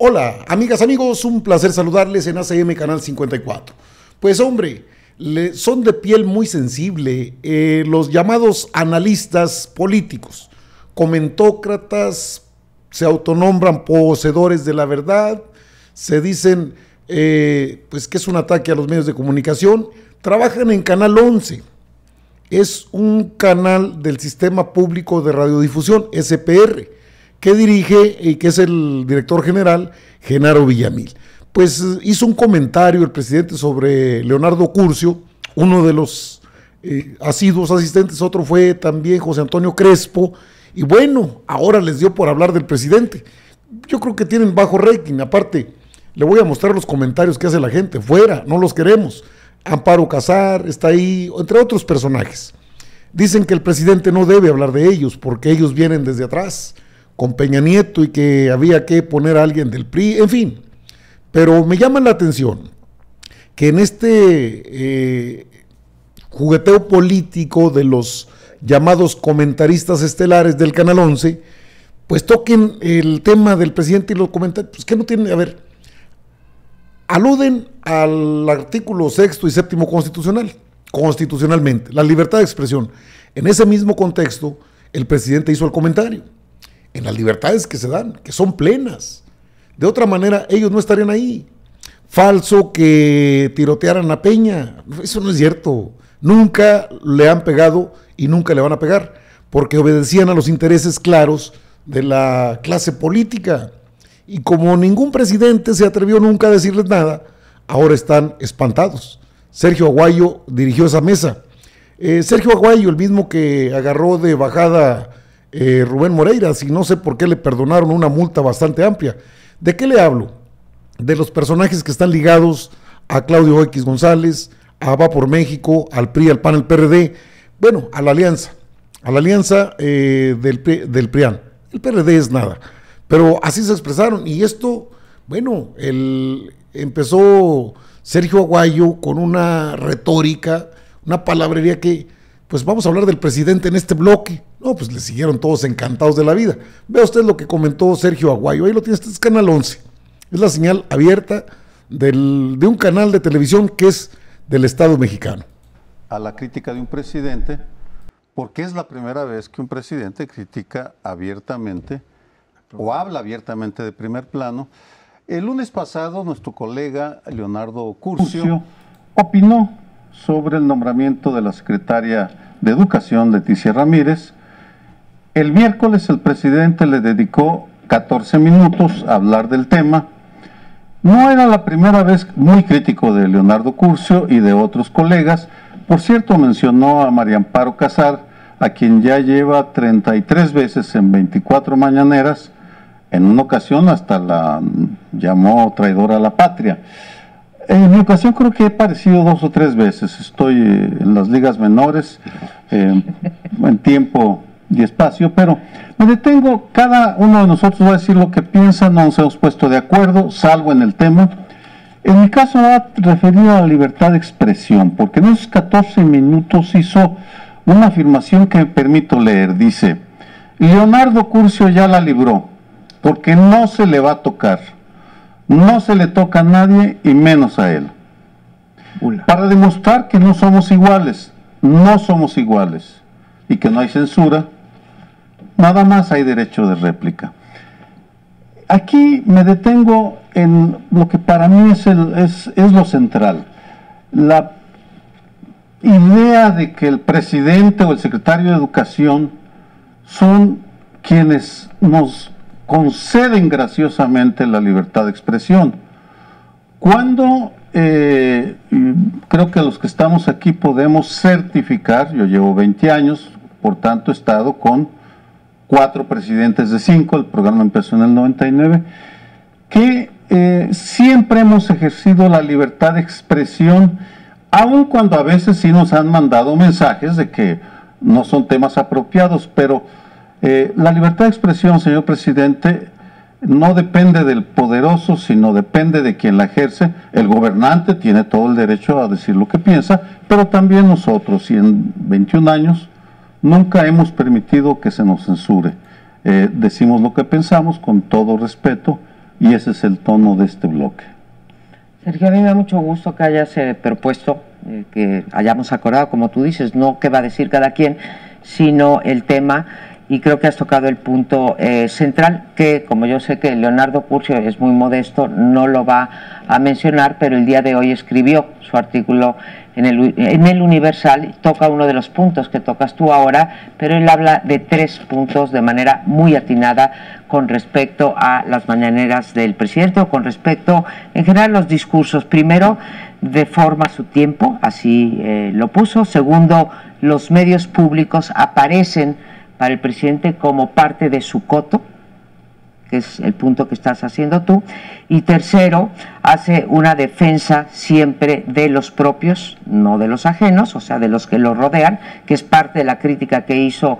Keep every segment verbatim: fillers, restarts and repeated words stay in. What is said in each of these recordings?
Hola, amigas, amigos, un placer saludarles en A C M Canal cincuenta y cuatro. Pues hombre, le, son de piel muy sensible eh, los llamados analistas políticos, comentócratas, se autonombran poseedores de la verdad, se dicen eh, pues que es un ataque a los medios de comunicación, trabajan en Canal once, es un canal del Sistema Público de Radiodifusión, S P R, que dirige y que es el director general, Genaro Villamil. Pues hizo un comentario el presidente sobre Leonardo Curcio, uno de los eh, asiduos asistentes, otro fue también José Antonio Crespo, y bueno, ahora les dio por hablar del presidente. Yo creo que tienen bajo rating, aparte, le voy a mostrar los comentarios que hace la gente, fuera, no los queremos. Amparo Casar está ahí, entre otros personajes. Dicen que el presidente no debe hablar de ellos, porque ellos vienen desde atrás, con Peña Nieto, y que había que poner a alguien del P R I, en fin. Pero me llama la atención que en este eh, jugueteo político de los llamados comentaristas estelares del Canal once, pues toquen el tema del presidente y los comentarios, pues que no tienen, a ver, aluden al artículo sexto y séptimo constitucional, constitucionalmente, la libertad de expresión. En ese mismo contexto, el presidente hizo el comentario, en las libertades que se dan, que son plenas. De otra manera, ellos no estarían ahí. Falso que tirotearan a Peña, eso no es cierto. Nunca le han pegado y nunca le van a pegar, porque obedecían a los intereses claros de la clase política. Y como ningún presidente se atrevió nunca a decirles nada, ahora están espantados. Sergio Aguayo dirigió esa mesa. Eh, Sergio Aguayo, el mismo que agarró de bajada Eh, Rubén Moreira, si no sé por qué le perdonaron una multa bastante amplia. ¿De qué le hablo? De los personajes que están ligados a Claudio X González, a Va por México, al P R I, al P A N, al P R D, bueno, a la alianza, a la alianza eh, del, del PRIAN. El P R D es nada, pero así se expresaron, y esto, bueno, el, empezó Sergio Aguayo con una retórica, una palabrería que, pues vamos a hablar del presidente en este bloque. No, pues le siguieron todos encantados de la vida. Vea usted lo que comentó Sergio Aguayo, ahí lo tiene, este es Canal once, es la señal abierta del, de un canal de televisión que es del Estado mexicano. A la crítica de un presidente, porque es la primera vez que un presidente critica abiertamente o habla abiertamente de primer plano. El lunes pasado nuestro colega Leonardo Curcio opinó sobre el nombramiento de la secretaria de Educación, Leticia Ramírez. El miércoles el presidente le dedicó catorce minutos a hablar del tema. No era la primera vez muy crítico de Leonardo Curcio y de otros colegas. Por cierto, mencionó a María Amparo Casar, a quien ya lleva treinta y tres veces en veinticuatro mañaneras. En una ocasión hasta la llamó traidora a la patria. En mi ocasión creo que he aparecido dos o tres veces. Estoy en las ligas menores, eh, en tiempo y espacio, pero me detengo. Cada uno de nosotros va a decir lo que piensa, no nos hemos puesto de acuerdo, salvo en el tema. En mi caso va referido a la libertad de expresión, porque en esos catorce minutos hizo una afirmación que me permito leer. Dice: Leonardo Curcio ya la libró, porque no se le va a tocar. No se le toca a nadie y menos a él. Ula. Para demostrar que no somos iguales, no somos iguales, y que no hay censura, nada más hay derecho de réplica. Aquí me detengo en lo que para mí es, el, es, es lo central. La idea de que el presidente o el secretario de Educación son quienes nos conceden graciosamente la libertad de expresión. Cuando eh, creo que los que estamos aquí podemos certificar, yo llevo veinte años, por tanto he estado con cuatro presidentes de cinco, el programa empezó en el noventa y nueve, que eh, siempre hemos ejercido la libertad de expresión, aun cuando a veces sí nos han mandado mensajes de que no son temas apropiados, pero Eh, la libertad de expresión, señor presidente, no depende del poderoso, sino depende de quien la ejerce. El gobernante tiene todo el derecho a decir lo que piensa, pero también nosotros, y en veintiún años nunca hemos permitido que se nos censure. Eh, decimos lo que pensamos con todo respeto, y ese es el tono de este bloque. Sergio, a mí me da mucho gusto que hayas eh, propuesto, eh, que hayamos acordado, como tú dices, no qué va a decir cada quien, sino el tema, y creo que has tocado el punto eh, central, que como yo sé que Leonardo Curcio es muy modesto, no lo va a mencionar, pero el día de hoy escribió su artículo en el, en el Universal, toca uno de los puntos que tocas tú ahora, pero él habla de tres puntos de manera muy atinada con respecto a las mañaneras del presidente o con respecto en general a los discursos. Primero, de forma a su tiempo, así eh, lo puso. Segundo, los medios públicos aparecen para el presidente como parte de su coto, que es el punto que estás haciendo tú. Y tercero, hace una defensa siempre de los propios, no de los ajenos, o sea, de los que lo rodean, que es parte de la crítica que hizo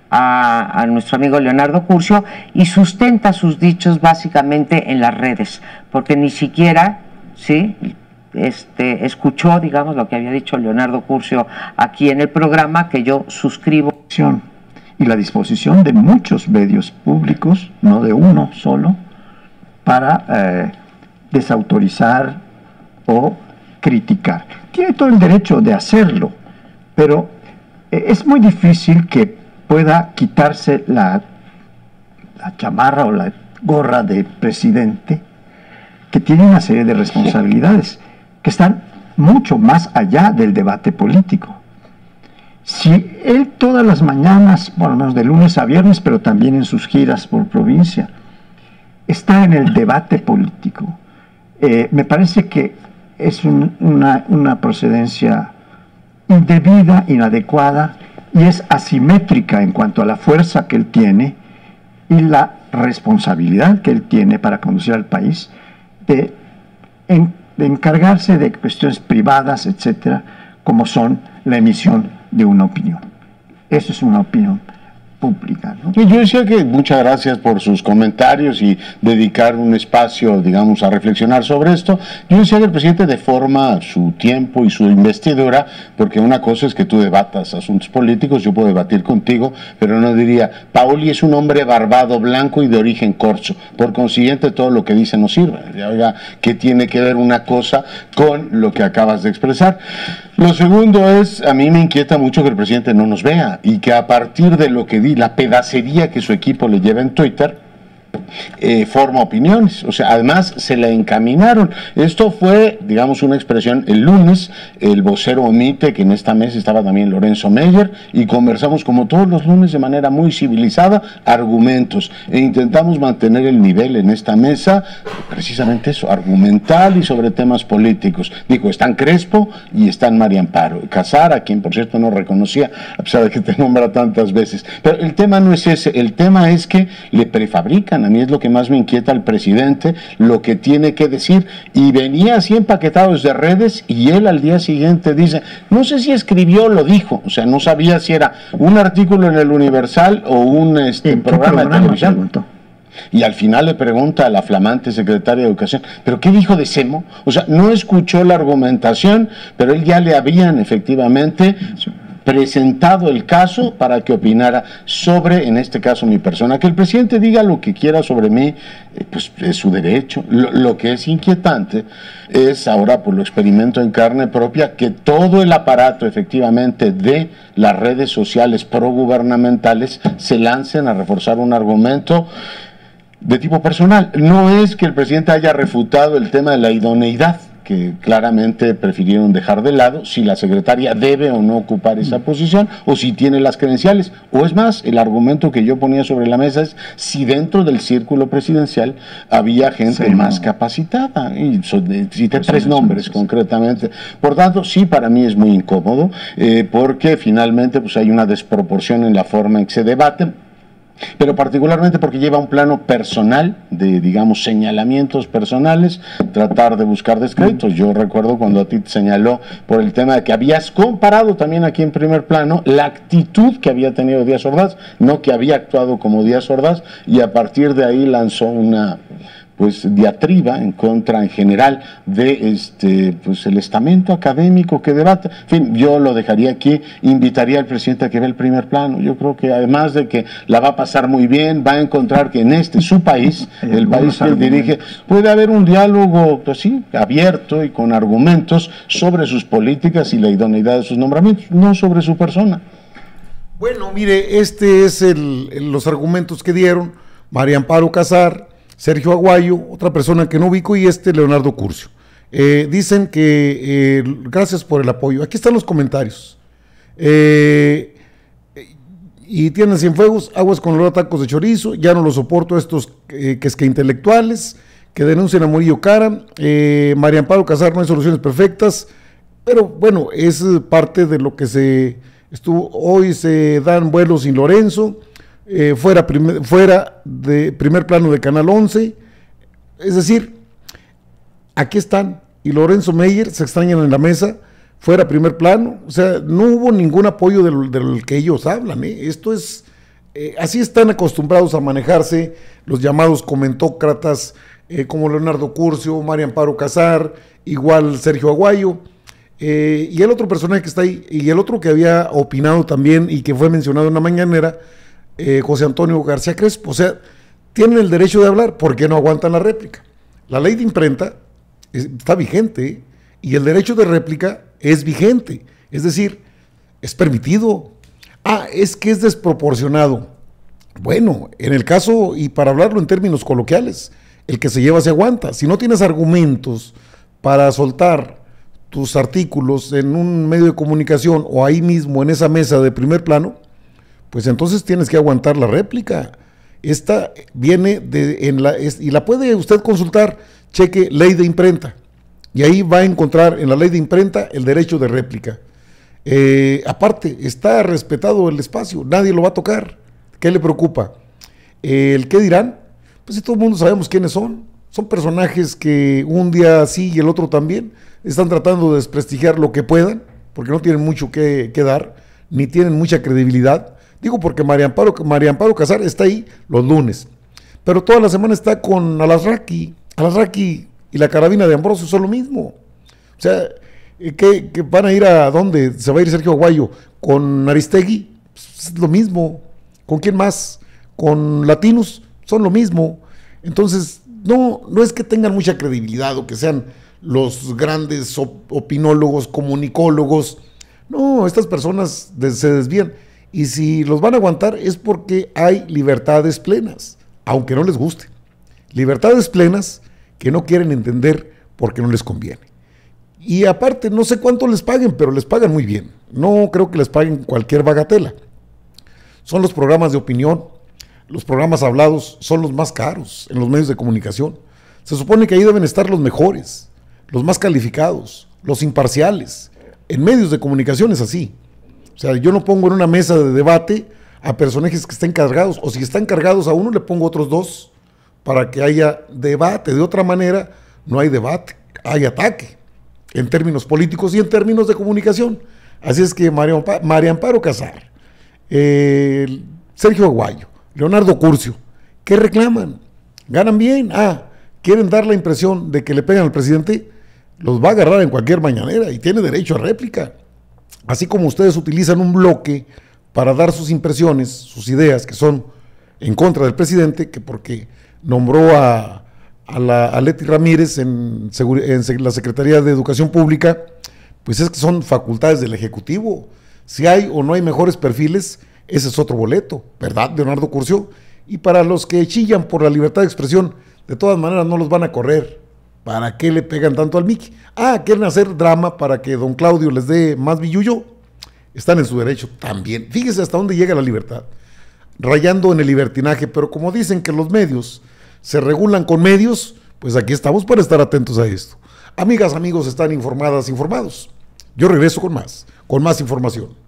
a, a nuestro amigo Leonardo Curcio, y sustenta sus dichos básicamente en las redes, porque ni siquiera, ¿sí?, este, escuchó, digamos, lo que había dicho Leonardo Curcio aquí en el programa, que yo suscribo. Y la disposición de muchos medios públicos, no de uno solo, para eh, desautorizar o criticar. Tiene todo el derecho de hacerlo, pero eh, es muy difícil que pueda quitarse la, la chamarra o la gorra de presidente, que tiene una serie de responsabilidades que están mucho más allá del debate político. Si él todas las mañanas, por lo menos de lunes a viernes, pero también en sus giras por provincia, está en el debate político, eh, me parece que es un, una, una procedencia indebida, inadecuada, y es asimétrica en cuanto a la fuerza que él tiene y la responsabilidad que él tiene para conducir al país, de, en, de encargarse de cuestiones privadas, etcétera, como son la emisión de una opinión. Eso es una opinión pública, ¿no? Yo decía que muchas gracias por sus comentarios y dedicar un espacio, digamos, a reflexionar sobre esto. Yo decía que el presidente deforma su tiempo y su investidura, porque una cosa es que tú debatas asuntos políticos, yo puedo debatir contigo, pero no diría, Paoli es un hombre barbado, blanco y de origen corso, por consiguiente todo lo que dice no sirve. Oiga, ¿qué tiene que ver una cosa con lo que acabas de expresar? Lo segundo es, a mí me inquieta mucho que el presidente no nos vea y que a partir de lo que di, la pedacería que su equipo le lleva en Twitter, eh, forma opiniones. O sea, además se le encaminaron. Esto fue, digamos, una expresión el lunes. El vocero omite que en esta mesa estaba también Lorenzo Meyer y conversamos como todos los lunes de manera muy civilizada, argumentos, e intentamos mantener el nivel en esta mesa, precisamente eso, argumental y sobre temas políticos. Digo, están Crespo y están María Amparo Casar, a quien por cierto no reconocía, a pesar de que te nombra tantas veces. Pero el tema no es ese, el tema es que le prefabrican. A mí es lo que más me inquieta al presidente, lo que tiene que decir, y venía así empaquetado desde redes, y él al día siguiente dice, no sé si escribió o lo dijo, o sea, no sabía si era un artículo en el Universal o un este, programa, programa de televisión. Y al final le pregunta a la flamante secretaria de Educación, ¿pero qué dijo de Semo? O sea, no escuchó la argumentación, pero él ya le habían efectivamente presentado el caso para que opinara sobre, en este caso, mi persona. Que el presidente diga lo que quiera sobre mí, eh, pues es su derecho. Lo, lo que es inquietante es ahora, por lo experimento en carne propia, que todo el aparato, efectivamente, de las redes sociales progubernamentales se lancen a reforzar un argumento de tipo personal. No es que el presidente haya refutado el tema de la idoneidad, que claramente prefirieron dejar de lado, si la secretaria debe o no ocupar esa posición, o si tiene las credenciales, o es más, el argumento que yo ponía sobre la mesa es si dentro del círculo presidencial había gente sí, más no. capacitada, y cité pues tres nombres sí, concretamente. Por tanto, sí, para mí es muy incómodo, eh, porque finalmente pues hay una desproporción en la forma en que se debate, pero particularmente porque lleva un plano personal, de, digamos, señalamientos personales, tratar de buscar descréditos. Yo recuerdo cuando a ti te señaló por el tema de que habías comparado también aquí en primer plano la actitud que había tenido Díaz Ordaz, no que había actuado como Díaz Ordaz, y a partir de ahí lanzó una... pues diatriba en contra en general de este pues el estamento académico que debata. En fin, yo lo dejaría aquí, invitaría al presidente a que vea el primer plano. Yo creo que además de que la va a pasar muy bien, va a encontrar que en este, su país, el país que él dirige, puede haber un diálogo, pues sí, abierto y con argumentos sobre sus políticas y la idoneidad de sus nombramientos, no sobre su persona. Bueno, mire, este es el, el, los argumentos que dieron María Amparo Casar, Sergio Aguayo, otra persona que no ubico, y este Leonardo Curcio. Eh, dicen que eh, gracias por el apoyo. Aquí están los comentarios. Eh, y tienen Cienfuegos, aguas con olor a tacos de chorizo, ya no lo soporto estos eh, que es que intelectuales, que denuncian a Murillo Karam. Eh, María Amparo Casar, no hay soluciones perfectas, pero bueno, es parte de lo que se estuvo. Hoy se dan vuelos sin Lorenzo. Eh, fuera, primer, fuera de primer plano de Canal once, es decir, aquí están, y Lorenzo Meyer se extrañan en la mesa, fuera primer plano, o sea, no hubo ningún apoyo del, del que ellos hablan, ¿eh? Esto es, eh, así están acostumbrados a manejarse los llamados comentócratas, eh, como Leonardo Curcio, María Amparo Casar, igual Sergio Aguayo, eh, y el otro personaje que está ahí, y el otro que había opinado también, y que fue mencionado en la mañanera, Eh, José Antonio García Crespo. O sea, tienen el derecho de hablar, ¿por qué no aguantan la réplica? La ley de imprenta está vigente y el derecho de réplica es vigente, es decir, es permitido. Ah, es que es desproporcionado. Bueno, en el caso, y para hablarlo en términos coloquiales, el que se lleva se aguanta. Si no tienes argumentos para soltar tus artículos en un medio de comunicación o ahí mismo en esa mesa de primer plano, pues entonces tienes que aguantar la réplica. Esta viene de, en la, es, y la puede usted consultar, cheque ley de imprenta, y ahí va a encontrar en la ley de imprenta el derecho de réplica. Eh, aparte, está respetado el espacio, nadie lo va a tocar. ¿Qué le preocupa? Eh, ¿El qué dirán? Pues si todo el mundo sabemos quiénes son. Son personajes que un día sí y el otro también están tratando de desprestigiar lo que puedan, porque no tienen mucho que, que dar, ni tienen mucha credibilidad. Digo porque María Amparo, María Amparo Casar está ahí los lunes, pero toda la semana está con Alasraqui. Alasraqui y la carabina de Ambrosio son lo mismo. O sea, ¿qué, qué van a ir a dónde? ¿Se va a ir Sergio Aguayo? ¿Con Aristegui? Pues es lo mismo. ¿Con quién más? ¿Con Latinos? Son lo mismo. Entonces, no, no es que tengan mucha credibilidad o que sean los grandes op opinólogos, comunicólogos. No, estas personas de, se desvían. Y si los van a aguantar es porque hay libertades plenas, aunque no les guste. Libertades plenas que no quieren entender porque no les conviene. Y aparte, no sé cuánto les paguen, pero les pagan muy bien. No creo que les paguen cualquier bagatela. Son los programas de opinión, los programas hablados son los más caros en los medios de comunicación. Se supone que ahí deben estar los mejores, los más calificados, los imparciales. En medios de comunicación es así. O sea, yo no pongo en una mesa de debate a personajes que estén cargados, o si están cargados a uno, le pongo otros dos para que haya debate. De otra manera, no hay debate, hay ataque en términos políticos y en términos de comunicación. Así es que María Amparo, María Amparo Casar, eh, Sergio Aguayo, Leonardo Curcio, ¿qué reclaman? ¿Ganan bien? Ah, ¿quieren dar la impresión de que le pegan al presidente? Los va a agarrar en cualquier mañanera y tiene derecho a réplica. Así como ustedes utilizan un bloque para dar sus impresiones, sus ideas, que son en contra del presidente, que porque nombró a, a, la, a Leti Ramírez en, en la Secretaría de Educación Pública, pues es que son facultades del Ejecutivo. Si hay o no hay mejores perfiles, ese es otro boleto, ¿verdad, Leonardo Curcio? Y para los que chillan por la libertad de expresión, de todas maneras no los van a correr. ¿Para qué le pegan tanto al Mickey? Ah, quieren hacer drama para que don Claudio les dé más billuyo. Están en su derecho también. Fíjese hasta dónde llega la libertad. Rayando en el libertinaje, pero como dicen que los medios se regulan con medios, pues aquí estamos para estar atentos a esto. Amigas, amigos, están informadas, informados. Yo regreso con más, con más información.